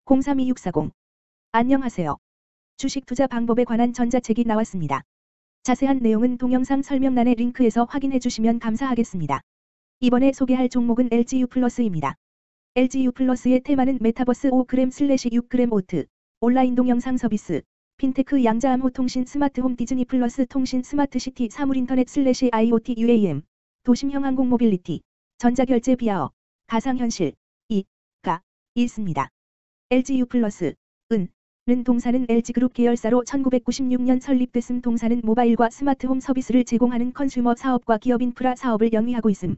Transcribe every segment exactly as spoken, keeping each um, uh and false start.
공삼이육사공. 안녕하세요. 주식 투자 방법에 관한 전자책이 나왔습니다. 자세한 내용은 동영상 설명란의 링크에서 확인해 주시면 감사하겠습니다. 이번에 소개할 종목은 엘지유플러스입니다. 엘지유플러스의 테마는 메타버스 오 그램 슬래시 육 그램 오트, 온라인 동영상 서비스, 핀테크 양자암호 통신 스마트홈 디즈니 플러스 통신 스마트시티 사물인터넷 슬래시 아이오티 유에이엠, 도심형 항공 모빌리티, 전자결제 비아어, 가상현실, 이,가 있습니다. 엘지유플러스, 은, 는 동사는 엘지그룹 계열사로 천구백구십육 년 설립됐음. 동사는 모바일과 스마트홈 서비스를 제공하는 컨슈머 사업과 기업 인프라 사업을 영위하고 있음.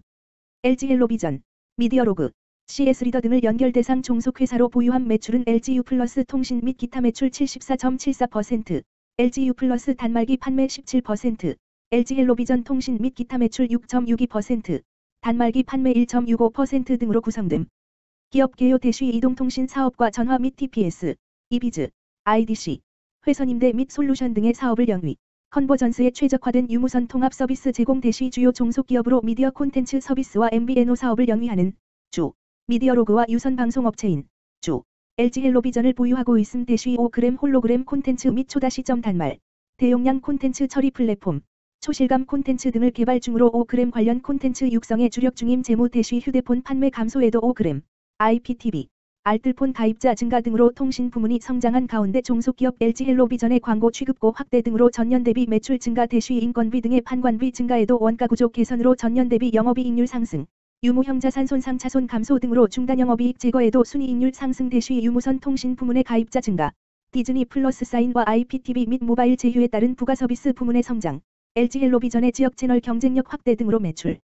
엘지헬로비전, 미디어로그, 씨에스리더 등을 연결 대상 종속회사로 보유함. 매출은 엘지유플러스 통신 및 기타 매출 칠십사 점 칠사 퍼센트, 엘지유플러스 단말기 판매 십칠 퍼센트, 엘지헬로비전 통신 및 기타 매출 육 점 육이 퍼센트, 단말기 판매 일 점 육오 퍼센트 등으로 구성됨. 기업 개요 대시 이동통신 사업과 전화 및 티피에스, 이비즈, 아이디씨, 회선 임대 및 솔루션 등의 사업을 영위, 컨버전스에 최적화된 유무선 통합 서비스 제공 대시 주요 종속기업으로 미디어 콘텐츠 서비스와 엠비에노 사업을 영위하는 주, 미디어로그와 유선 방송업체인 주, 엘지헬로비전을 보유하고 있음. 대시 오 그램 홀로그램 콘텐츠 및 초다시점 단말, 대용량 콘텐츠 처리 플랫폼, 초실감 콘텐츠 등을 개발 중으로 오 그램 관련 콘텐츠 육성에 주력 중임. 재무 대시 휴대폰 판매 감소에도 오 그램, 아이피티비, 알뜰폰 가입자 증가 등으로 통신 부문이 성장한 가운데 종속기업 엘지헬로비전의 광고 취급고 확대 등으로 전년 대비 매출 증가 대시 인건비 등의 판관비 증가에도 원가 구조 개선으로 전년 대비 영업이익률 상승, 유무형 자산 손상 차손 감소 등으로 중단 영업이익 제거에도 순이익률 상승 대시 유무선 통신 부문의 가입자 증가, 디즈니 플러스 사인과 아이피티비 및 모바일 제휴에 따른 부가 서비스 부문의 성장, 엘지헬로비전의 지역 채널 경쟁력 확대 등으로 매출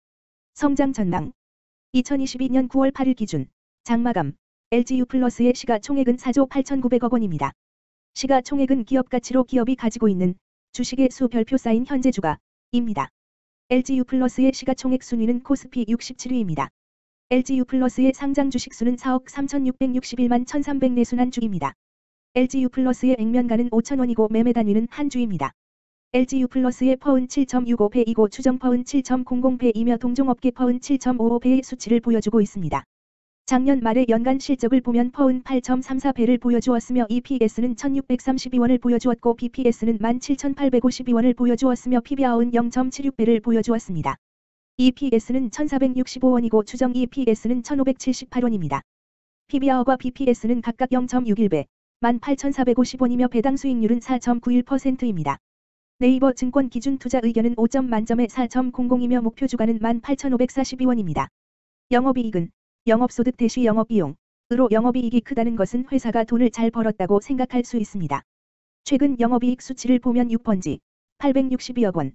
성장 전망. 이천이십이 년 구월 팔일 기준 장마감 엘지유플러스의 시가총액은 사조 팔천구백억 원입니다. 시가총액은 기업가치로 기업이 가지고 있는 주식의 수 별표 쌓인 현재 주가입니다. 엘지유플러스의 시가총액 순위는 코스피 육십칠 위입니다. 엘지유플러스의 상장 주식수는 사억 삼천육백육십일만 천삼백 네 순한 주입니다. 엘지유플러스의 액면가는 오천 원이고 매매 단위는 한 주입니다. 엘지유플러스의 퍼은 칠 점 육오 배이고 추정 퍼은 칠 점 공공 배이며 동종업계 퍼은 칠 점 오오 배의 수치를 보여주고 있습니다. 작년 말의 연간 실적을 보면 퍼은 팔 점 삼사 배를 보여주었으며 이피에스는 천육백삼십이 원을 보여주었고 비피에스는 만 칠천팔백오십이 원을 보여주었으며 피비알은 영 점 칠육 배를 보여주었습니다. 이피에스는 천사백육십오 원이고 추정 이피에스는 천오백칠십팔 원입니다. 피비알과 비피에스는 각각 영 점 육일 배, 만 팔천사백오십 원이며 배당 수익률은 사 점 구일 퍼센트입니다. 네이버 증권 기준 투자 의견은 오 점 만점에 사 점 공공이며 목표 주가는 만 팔천오백사십이 원입니다. 영업이익은 영업소득 대시 영업비용으로 영업이익이 크다는 것은 회사가 돈을 잘 벌었다고 생각할 수 있습니다. 최근 영업이익 수치를 보면 육 번지 팔백육십이억 원,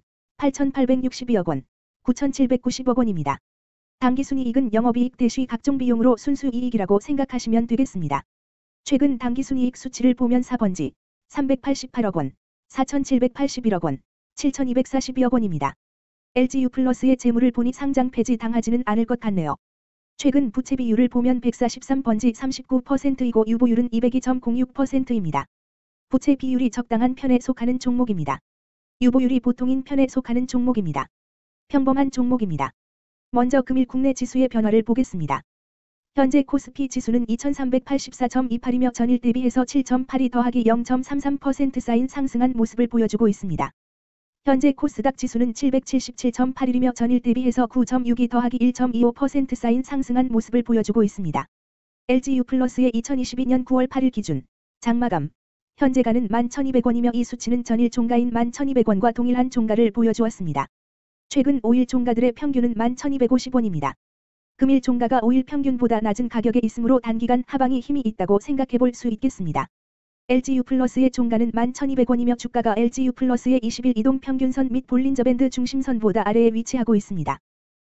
팔천팔백육십이억 원, 구천칠백구십억 원입니다. 당기순이익은 영업이익 대시 각종 비용으로 순수이익이라고 생각하시면 되겠습니다. 최근 당기순이익 수치를 보면 사 번지 삼백팔십팔억 원, 사천칠백팔십일억 원, 칠천이백사십이억 원입니다. 엘지유플러스의 재물을 보니 상장 폐지 당하지는 않을 것 같네요. 최근 부채 비율을 보면 백사십삼 번지 삼십구 퍼센트이고 유보율은 이백이 점 공육 퍼센트입니다. 부채 비율이 적당한 편에 속하는 종목입니다. 유보율이 보통인 편에 속하는 종목입니다. 평범한 종목입니다. 먼저 금일 국내 지수의 변화를 보겠습니다. 현재 코스피 지수는 이천삼백팔십사 점 이팔이며 전일 대비해서 칠 점 팔이 더하기 영 점 삼삼 퍼센트 쌓인 상승한 모습을 보여주고 있습니다. 현재 코스닥 지수는 칠백칠십칠 점 팔일이며 전일 대비해서 구 점 육이 더하기 일 점 이오 퍼센트 쌓인 상승한 모습을 보여주고 있습니다. 엘지유플러스의 이천이십이 년 구월 팔일 기준 장마감 현재가는 만 천이백 원이며 이 수치는 전일 종가인 만 천이백 원과 동일한 종가를 보여주었습니다. 최근 오 일 종가들의 평균은 만 천이백오십 원입니다. 금일 종가가 오 일 평균보다 낮은 가격에 있으므로 단기간 하방이 힘이 있다고 생각해 볼 수 있겠습니다. 엘지유플러스의 종가는 만 천이백 원이며 주가가 엘지유플러스의 이십 일 이동평균선 및 볼린저밴드 중심선보다 아래에 위치하고 있습니다.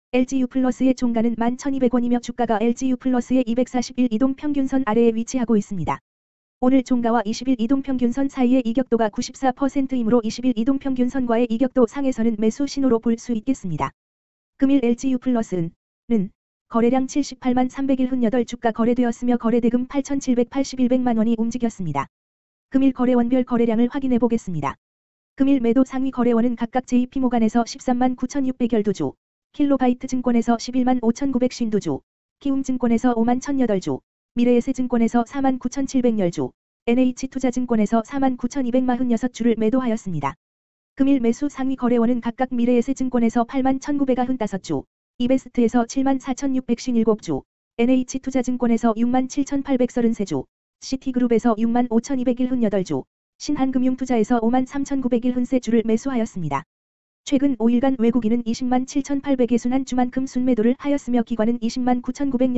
엘지유플러스의 종가는 만 천이백 원이며 주가가 엘지유플러스의 이백사십일 이동평균선 아래에 위치하고 있습니다. 오늘 종가와 이십 일 이동평균선 사이의 이격도가 구십사 퍼센트이므로 이십 일 이동평균선과의 이격도 상에서는 매수 신호로 볼 수 있겠습니다. 금일 엘지유플러스는 는 거래량 칠십팔만 삼백칠십팔 주가 거래되었으며 거래대금 팔천칠백팔십일백만 원이 움직였습니다. 금일 거래원별 거래량을 확인해 보겠습니다. 금일 매도 상위 거래원은 각각 제이피모간에서 십삼만 구천육백십이 주, 킬로바이트 증권에서 십일만 오천구백오십이 주, 키움증권에서 오만 천팔 주, 미래에셋증권에서 사만 구천칠백십 주, 엔에이치투자증권에서 사만 구천이백사십육 주를 매도하였습니다. 금일 매수 상위 거래원은 각각 미래에셋증권에서 팔만 천구백구십오 주, 이베스트에서 칠만 사천육백십칠 주, 엔에이치투자증권에서 육만 칠천팔백삼십삼 주, 시티그룹에서 육만 오천이백칠십팔 주, 신한금융투자에서 오만 삼천구백십삼 주를 매수하였습니다. 최근 오 일간 외국인은 이십만 칠천팔백육십일 주만큼 순매도를 하였으며 기관은 이십만 구천구백